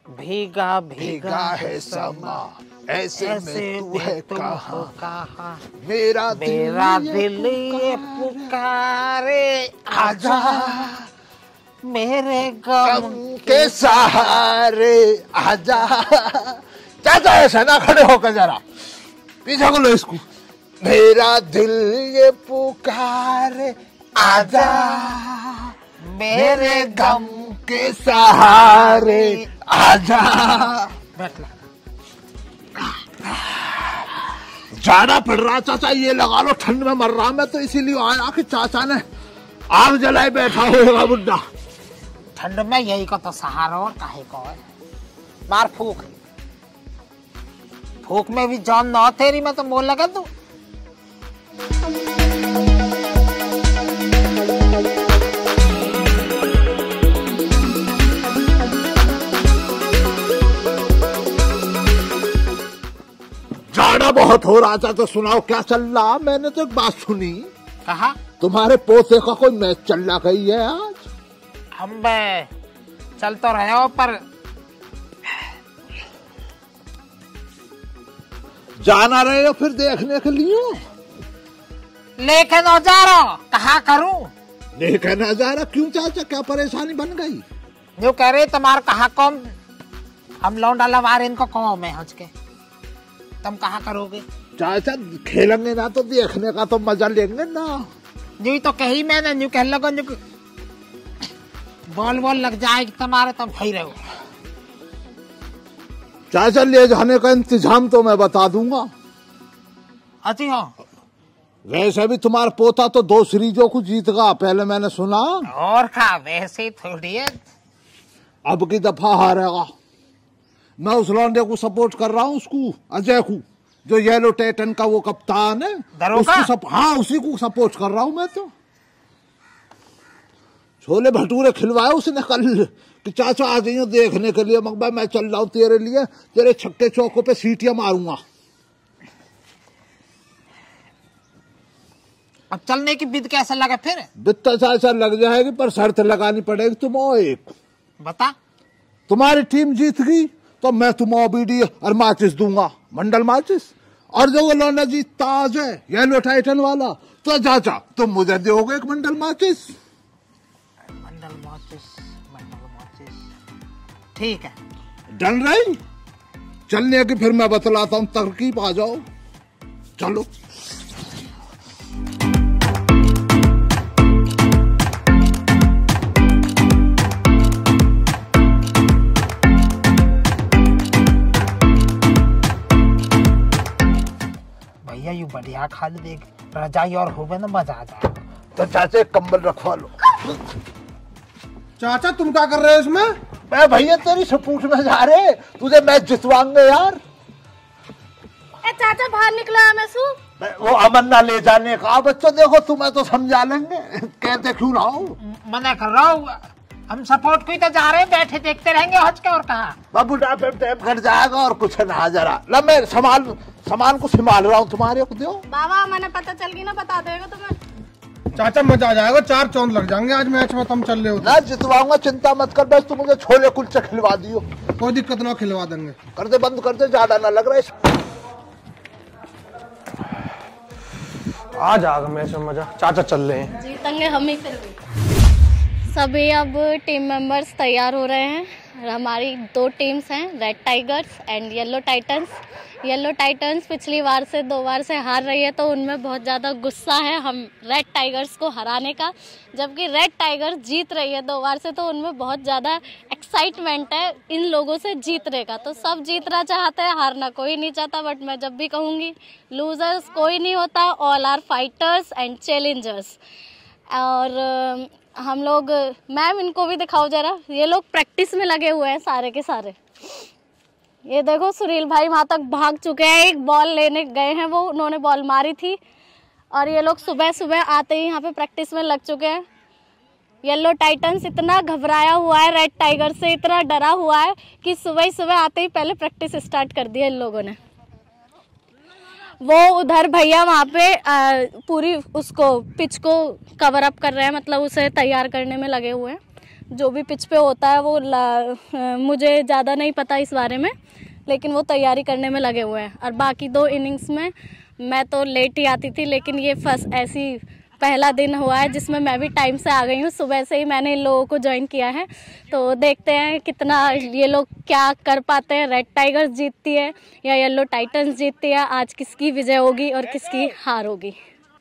भीगा भीगा है समा ऐसे में तू है कहाँ, मेरा दिल ये पुकारे आजा मेरे गम के सहारे आजा। चाचा ऐसा ना खड़े होकर जरा पीछे को लो इसको। मेरा दिल ये पुकारे आजा मेरे गम के सहारे आजा। जाना पड़ रहा चाचा, ये लगा लो, ठंड में मर रहा मैं तो इसीलिए आया कि चाचा ने आग जलाए बैठा होगा बुड्ढा। ठंड में यही को तो सहारा और काहे को है। मार फूक, फूक में भी जान ना तेरी, मैं तो बोल लगा तू। जाना बहुत हो रहा था तो सुनाओ क्या चल रहा। मैंने तो एक बात सुनी, कहा तुम्हारे पोते का कोई मैच चल रहा गई है आज। हम चल तो रहे हो पर जाना रहे हो फिर देखने के लिए। लेके न जा रहा, कहा करूं लेके न जा रहा। क्यों चाचा, क्या परेशानी बन गई। जो कह रहे तुम्हारा कहा कौन, हम लौंडा लवार इनको कौन में हंस के तुम कहा करोगे। चाचा खेलेंगे ना तो देखने का तो मजा लेंगे ना। जी तो कही मैंने, न्यू कह लगा बॉल बॉल लग जाएगी तुम्हारे, तुम सही रहो। चाचा ले जाने का इंतजाम तो मैं बता दूंगा। अच्छी हाँ, वैसे भी तुम्हारा पोता तो 2 सीरीजों को जीत गया पहले मैंने सुना। और क्या, वैसे थोड़ी है, अब की दफा हारेगा। मैं उस लौंडे को सपोर्ट कर रहा हूँ, उसको अजय को, जो येलो टाइटन का वो कप्तान है उसको हाँ उसी को सपोर्ट कर रहा हूँ मैं तो। छोले भटूरे खिलवाए उसने कल कि चाचा आ जाइए देखने के लिए। मगर मैं चल रहा हूँ तेरे लिए, तेरे छक्के चौकों पे सीटियां मारूंगा। अब चलने की बिद कैसा लगा फिर। बिद तो चाचा लग जाएगी पर शर्त लगानी पड़ेगी। तुम एक बता, तुम्हारी टीम जीत गई तो मैं तुम्हें बीडी और माचिस दूंगा, मंडल माचिस। और जो वो लौंडा जीतता आज है येलो टाइटन वाला, तो चाचा तुम मुझे दोगे एक मंडल माचिस। मंडल माचिस, मंडल माचिस, ठीक है डन रही। चलने की फिर मैं बतलाता हूँ, तरकीब आ जाओ चलो। यू बढ़िया खाली देख रजाई और होवे ना मजा आ जाए। तो चाचा कंबल रखवा लो। चाचा तुम क्या कर रहे हो इसमें। मैं भैया तेरी सपोर्ट में जा रहे, तुझे मैच जितवाएंगे यार। ए चाचा बाहर निकला है मैं वो अमन ना ले जाने का। बच्चों देखो तुम्हें तो समझा लेंगे, कहते क्यों ना हो। मना कर रहा हूँ, हम सपोर्ट को ही तो जा रहे हैं, बैठे देखते रहेंगे हज के। और कहा बाबू टाइम कट जाएगा और कुछ ना। जरा ला मैं सामान को संभाल रहा हूँ, तुम्हारे को दो। बाबा मैंने पता चल गई ना, बता देगा तुम्हें। चाचा मजा आ जाएगा, 4 चौंद लग जाएंगे आज मैच में। तुम चल रहे हो ना, जितवाऊंगा चिंता मत कर, बस तुम मुझे छोले कुलचे खिलवा दियो। कोई दिक्कत ना, खिलवा देंगे। कर दे, बंद कर दे, ज्यादा ना लग रहा है। आ जाएगा मैच में मजा। चाचा चल रहे हैं, जीतेंगे हम ही फिर भी। सभी अब टीम मेंबर्स तैयार हो रहे हैं। हमारी 2 टीम्स हैं, red tigers and yellow titans. Yellow titans पिछली बार से 2 बार से हार रही है, तो उनमें बहुत ज़्यादा गुस्सा है हम रेड टाइगर्स को हराने का। जबकि रेड टाइगर्स जीत रही है 2 बार से, तो उनमें बहुत ज़्यादा एक्साइटमेंट है इन लोगों से जीतने का। तो सब जीतना चाहते हैं, हारना कोई नहीं चाहता। बट मैं जब भी कहूँगी लूजर्स कोई नहीं होता, all are fighters and challengers. और हम लोग, मैम इनको भी दिखाओ जरा, ये लोग प्रैक्टिस में लगे हुए हैं सारे के सारे। ये देखो सुनील भाई वहाँ तक भाग चुके हैं, एक बॉल लेने गए हैं वो, उन्होंने बॉल मारी थी। और ये लोग सुबह सुबह आते ही यहाँ पे प्रैक्टिस में लग चुके हैं। येलो टाइटंस इतना घबराया हुआ है रेड टाइगर से, इतना डरा हुआ है कि सुबह ही सुबह आते ही पहले प्रैक्टिस स्टार्ट कर दी है इन लोगों ने। वो उधर भैया वहाँ पे पूरी उसको पिच को कवर अप कर रहे हैं, मतलब उसे तैयार करने में लगे हुए हैं। जो भी पिच पे होता है वो मुझे ज़्यादा नहीं पता इस बारे में, लेकिन वो तैयारी करने में लगे हुए हैं। और बाकी 2 इनिंग्स में मैं तो लेट ही आती थी, लेकिन ये फर्स्ट ऐसी पहला दिन हुआ है जिसमें मैं भी टाइम से आ गई हूँ। सुबह से ही मैंने इन लोगों को ज्वाइन किया है, तो देखते हैं कितना ये लोग क्या कर पाते हैं। रेड टाइगर्स जीतती है या येलो टाइटंस जीतती है, आज किसकी विजय होगी और किसकी हार होगी।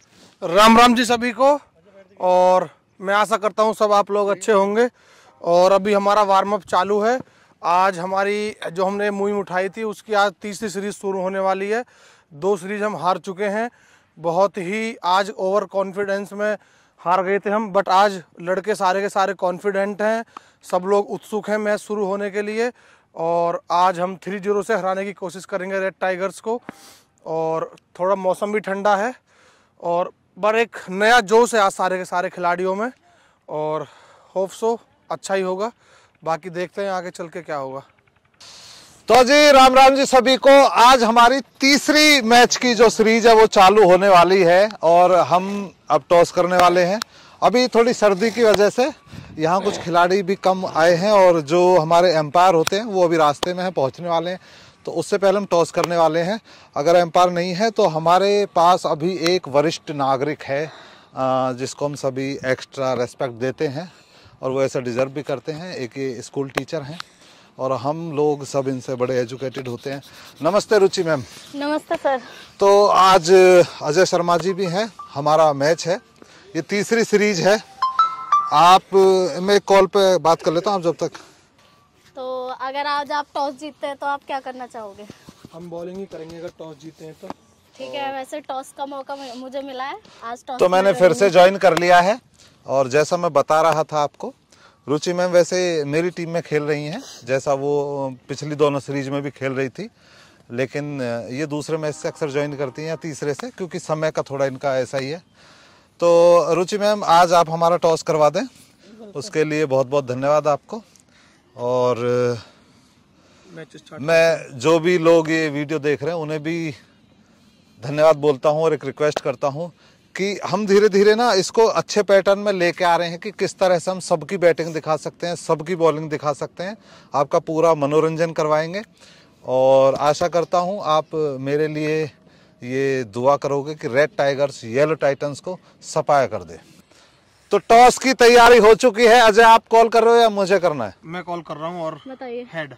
राम राम जी सभी को, और मैं आशा करता हूँ सब आप लोग अच्छे होंगे। और अभी हमारा वार्म अप चालू है। आज हमारी जो हमने मूवी उठाई थी उसकी आज तीसरी सीरीज शुरू होने वाली है। 2 सीरीज हम हार चुके हैं, बहुत ही आज ओवर कॉन्फिडेंस में हार गए थे हम, बट आज लड़के सारे के सारे कॉन्फिडेंट हैं, सब लोग उत्सुक हैं मैच शुरू होने के लिए। और आज हम 3-0 से हराने की कोशिश करेंगे रेड टाइगर्स को। और थोड़ा मौसम भी ठंडा है और बड़ा एक नया जोश है आज सारे के सारे खिलाड़ियों में, और होप सो अच्छा ही होगा। बाकी देखते हैं आगे चल के क्या होगा। तो जी राम राम जी सभी को। आज हमारी तीसरी मैच की जो सीरीज है वो चालू होने वाली है और हम अब टॉस करने वाले हैं। अभी थोड़ी सर्दी की वजह से यहाँ कुछ खिलाड़ी भी कम आए हैं और जो हमारे एम्पायर होते हैं वो अभी रास्ते में हैं, पहुँचने वाले हैं। तो उससे पहले हम टॉस करने वाले हैं। अगर एम्पायर नहीं है तो हमारे पास अभी एक वरिष्ठ नागरिक है जिसको हम सभी एक्स्ट्रा रेस्पेक्ट देते हैं और वो ऐसा डिज़र्व भी करते हैं। एक ये स्कूल टीचर हैं और हम लोग सब इनसे बड़े एजुकेटेड होते हैं। नमस्ते रुचि मैम। नमस्ते सर। तो आज अजय शर्मा जी भी हैं, हमारा मैच है, ये तीसरी सीरीज है। आप मैं कॉल पे बात कर लेता हूँ आप जब तक। तो अगर आज आप टॉस जीतते हैं तो आप क्या करना चाहोगे? हम बॉलिंग ही करेंगे अगर टॉस जीते हैं तो। ठीक है, वैसे टॉस का मौका मुझे मिला है आज। टॉस तो मैंने फिर से ज्वाइन कर लिया है और जैसा मैं बता रहा था आपको, रुचि मैम वैसे मेरी टीम में खेल रही हैं, जैसा वो पिछली दोनों सीरीज में भी खेल रही थी, लेकिन ये दूसरे मैच से अक्सर ज्वाइन करती हैं या तीसरे से, क्योंकि समय का थोड़ा इनका ऐसा ही है। तो रुचि मैम आज आप हमारा टॉस करवा दें, उसके लिए बहुत बहुत धन्यवाद आपको। और मैं जो भी लोग ये वीडियो देख रहे हैं उन्हें भी धन्यवाद बोलता हूँ और एक रिक्वेस्ट करता हूँ कि हम धीरे धीरे ना इसको अच्छे पैटर्न में लेके आ रहे हैं कि किस तरह से हम सबकी बैटिंग दिखा सकते हैं, सबकी बॉलिंग दिखा सकते हैं, आपका पूरा मनोरंजन करवाएंगे। और आशा करता हूं आप मेरे लिए ये दुआ करोगे कि रेड टाइगर्स येलो टाइटंस को सफाया कर दे। तो टॉस की तैयारी हो चुकी है। अजय आप कॉल कर रहे हो या मुझे करना है? मैं कॉल कर रहा हूँ। और बताइए। हेड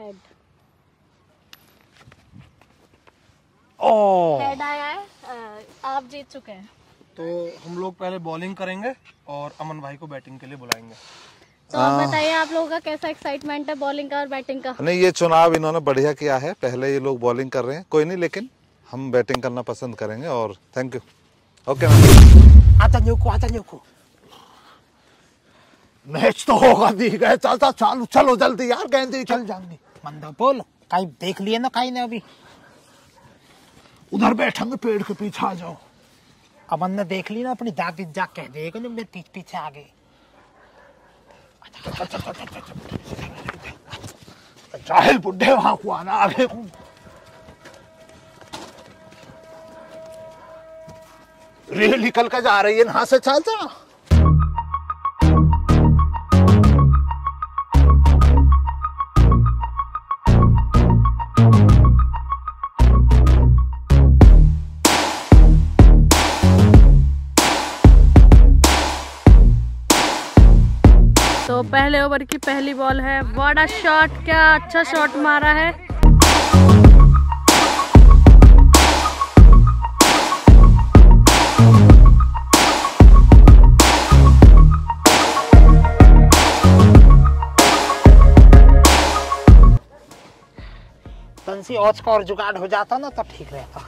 हेड आया है, आप जीत चुके हैं। तो हम लोग पहले बॉलिंग करेंगे और अमन भाई को बैटिंग के लिए बुलाएंगे। तो आप बताइए आप लोगों का कैसा एक्साइटमेंट है बॉलिंग का और बैटिंग का? नहीं, ये चुनाव इन्होंने बढ़िया किया है, पहले ये लोग बॉलिंग कर रहे हैं, कोई नहीं, लेकिन हम बैटिंग करना पसंद करेंगे। और thank you. Okay ma'am. Match तो होगा दी गए, चलता चालू, चलो जल्दी यार, गेंद चल जाएंगे। मंदा बोल, कहीं देख लिए ना कहीं ने अभी। उधर बैठेंगे पेड़ के पीछे, आ जाओ। अमन ने देख ली ना अपनी दादी, जा कह देगा ना मेरे पीछे पीछे आ गए। जाहिल बुढ़े वहां को आना आगे। रेल निकल कर जा रही है, यहां से चल जा। तो पहले ओवर की पहली बॉल है, बड़ा शॉट, क्या अच्छा शॉट मारा है। तंसी औच का और जुगाड़ हो जाता ना तो ठीक रहता।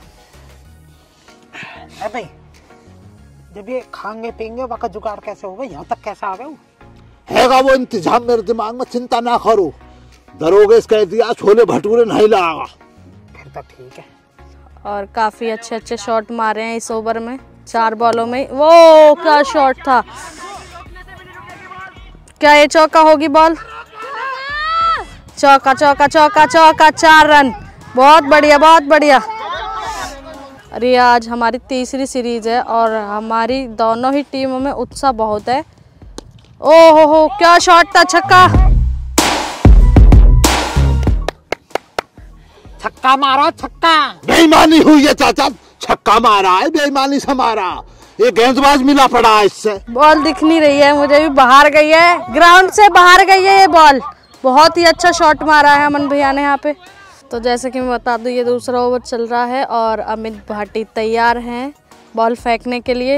भाई जब ये खाएंगे पियेंगे वक्त जुगाड़ कैसे होगा, यहाँ तक कैसे आ गए? हैगा वो इंतजाम मेरे दिमाग में, चिंता ना करो। दरोगे कह दिया छोले भटूरे नहीं लाएगा। फिर तो ठीक है। और काफी अच्छे अच्छे शॉट मारे हैं इस ओवर में, 4 बॉलों में। वो क्या शॉट था, क्या ये चौका होगी बॉल? चौका चौका चौका चौका, 4 रन, बहुत बढ़िया बहुत बढ़िया। अरे आज हमारी तीसरी सीरीज है और हमारी दोनों ही टीमों में उत्साह बहुत है। ओहो क्या शॉट था, छक्का। छक्का मारा, छक्का। बेईमानी हुई है चाचा, छक्का मारा है, बेईमानी से मारा। ये गेंदबाज मिला पड़ा है इससे। बॉल दिख नहीं रही है मुझे भी, बाहर गई है, ग्राउंड से बाहर गई है ये बॉल। बहुत ही अच्छा शॉट मारा है अमन भैया ने यहाँ पे। तो जैसे कि मैं बता दूं, ये दूसरा ओवर चल रहा है और अमित भाटी तैयार हैं बॉल फेंकने के लिए।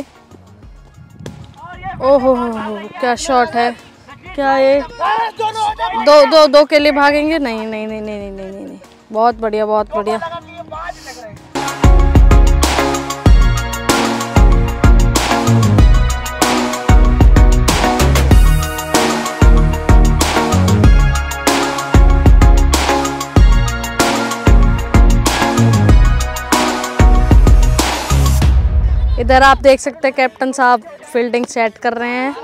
ओहो क्या शॉट है, क्या ये दो के लिए भागेंगे? नहीं नहीं नहीं नहीं नहीं नहीं नहीं, नहीं। बहुत बढ़िया, बहुत बढ़िया। इधर आप देख सकते हैं कैप्टन साहब फील्डिंग सेट कर रहे हैं।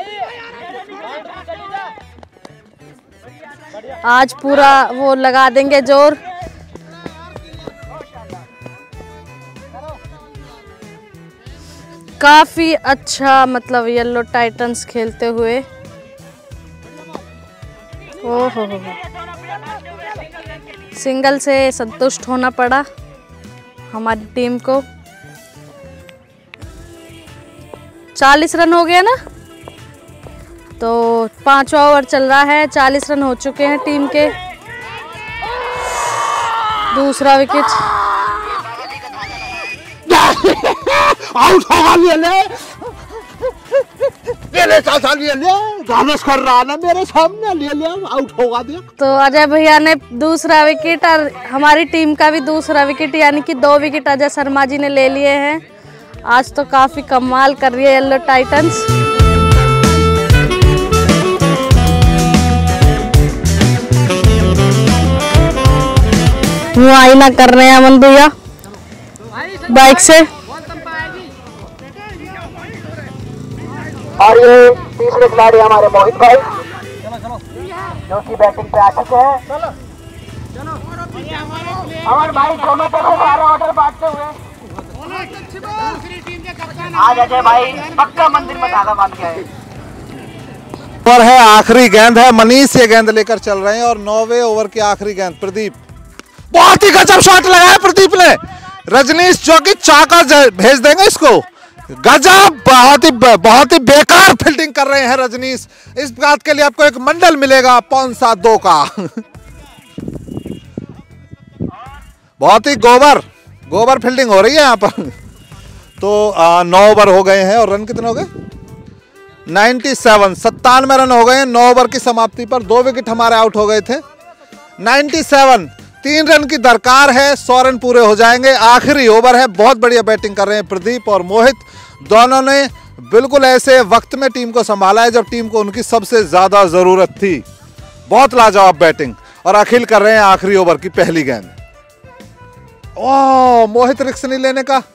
आज पूरा वो लगा देंगे जोर। काफी अच्छा मतलब येलो टाइटंस खेलते हुए। ओहो सिंगल से संतुष्ट होना पड़ा हमारी टीम को। 40 रन हो गया ना, तो 5वां ओवर चल रहा है, 40 रन हो चुके हैं टीम के। दूसरा विकेट आउट होगा, ले चाचा, ले गानस कर रहा ना मेरे सामने, ले आउट होगा देख। तो अजय भैया ने दूसरा विकेट और हमारी टीम का भी दूसरा विकेट, यानी कि 2 विकेट अजय शर्मा जी ने ले लिए हैं। आज तो काफी कमाल कर रही है येलो टाइटंस। मुआयना कर रहे हैं अमन भैया बाइक से। और ये तीसरे खिलाड़ी हमारे मोहित भाई, जो कि बैटिंग पे आ चुके हैं। अमन भाई दोनों तरफ से सारा ऑर्डर बांटते हुए आज अजय भाई पक्का मंदिर में धागा बांध के आए। ओवर है, आखिरी गेंद है, मनीष ये गेंद लेकर चल रहे हैं और 9वें ओवर की आखिरी गेंद। प्रदीप, बहुत ही गजब शॉट लगाया प्रदीप ने। रजनीश जो कि चाका भेज देंगे इसको, गजब, बहुत ही बेकार फील्डिंग कर रहे हैं रजनीश। इस बात के लिए आपको एक मंडल मिलेगा 5-7-2 का। बहुत ही गोबर फील्डिंग हो रही है यहाँ पर। तो 9 ओवर हो गए हैं और रन कितने हो गए? 97 रन हो गए हैं 9 ओवर की समाप्ति पर। 2 विकेट हमारे आउट हो गए थे। 97, 3 रन की दरकार है, 100 रन पूरे हो जाएंगे। आखिरी ओवर है, बहुत बढ़िया बैटिंग कर रहे हैं प्रदीप और मोहित। दोनों ने बिल्कुल ऐसे वक्त में टीम को संभाला है जब टीम को उनकी सबसे ज्यादा जरूरत थी। बहुत लाजवाब बैटिंग। और अखिल कर रहे हैं आखिरी ओवर की पहली गेंद। ओह, मोहित रिस्क नहीं लेने का।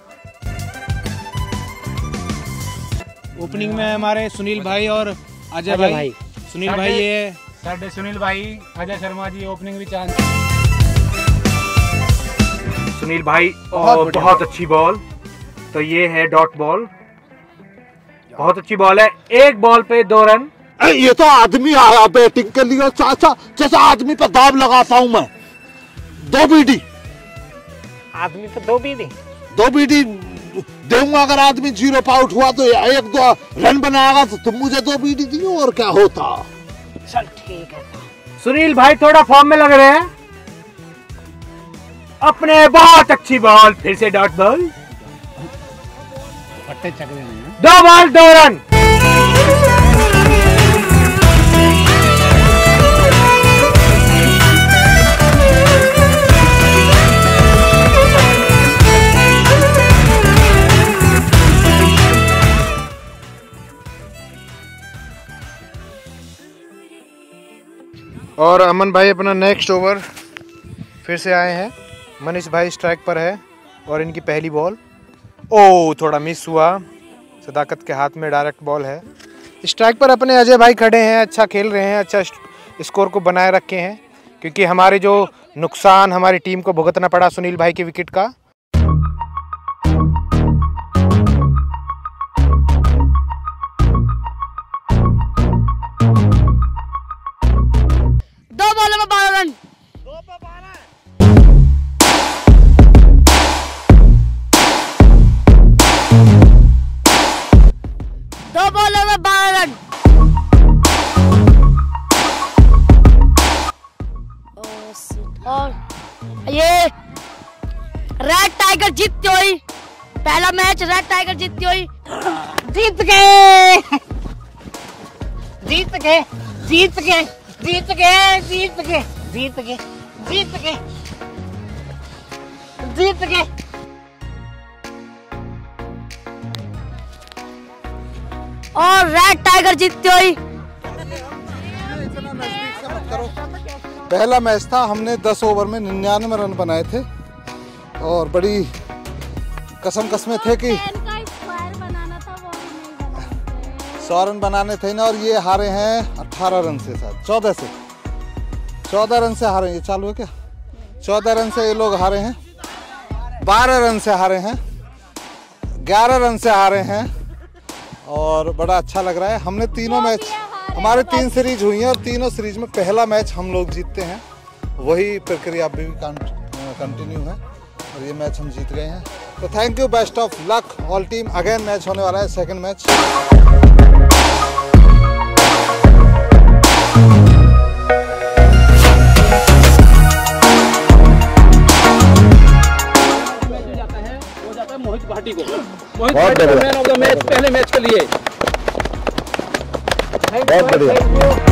ओपनिंग में हमारे सुनील भाई और अजय भाई। सुनील भाई ये साढ़े सुनील भाई, अजय शर्मा जी ओपनिंग भी चांस। सुनील भाई बहुत अच्छी बॉल। तो ये है डॉट बॉल, बहुत अच्छी बॉल है। एक बॉल पे 2 रन। ये तो आदमी आया बैटिंग के लिए चाचा, जैसा आदमी पे दाब लगाता हूं मैं। 2 बीडी आदमी तो 2 बीडी दूंगा। अगर आदमी 0 पे आउट हुआ तो 1-2 रन बनाएगा तो तुम मुझे 2 बीडी दियो, और क्या होता। चल ठीक है। सुनील भाई थोड़ा फॉर्म में लग रहे हैं अपने। बहुत अच्छी बॉल, फिर से डॉट बॉल। 2 ball 2 run. और अमन भाई अपना नेक्स्ट ओवर फिर से आए हैं। मनीष भाई स्ट्राइक पर है और इनकी पहली बॉल। ओ, थोड़ा मिस हुआ। सदाकत के हाथ में डायरेक्ट बॉल है। स्ट्राइक पर अपने अजय भाई खड़े हैं, अच्छा खेल रहे हैं, अच्छा स्कोर को बनाए रखे हैं, क्योंकि हमारे जो नुकसान हमारी टीम को भुगतना पड़ा सुनील भाई के विकेट का। और ये रेड टाइगर जीतती हुई, पहला मैच रेड टाइगर जीतती हुई। जीत गए, जीत गए, जीत गए, जीत गए, जीत गए, जीत गए, जीत गए, जीत गए। और रेड टाइगर जीतती हुई। पहला मैच था, हमने 10 ओवर में 99 रन बनाए थे और बड़ी कसमें थे कि 100 रन बनाने थे ना, और ये हारे हैं 18 रन से, साथ 14 रन से हारे। ये चालू है क्या? 14 रन से ये लोग हारे हैं, 12 रन से हारे हैं, 11 रन से हारे हैं और बड़ा अच्छा लग रहा है। हमने तीनों मैच, हमारे 3 सीरीज हुई हैं और तीनों सीरीज में पहला मैच हम लोग जीतते हैं। वही प्रक्रिया अभी भी कंटिन्यू है और ये मैच हम जीत गए हैं। तो thank you, best of luck all team. Again match होने वाला है, सेकंड मैच। मोहित भाटी को, Mohit Bhati man of the match पहले मैच के लिए। बहुत बढ़िया।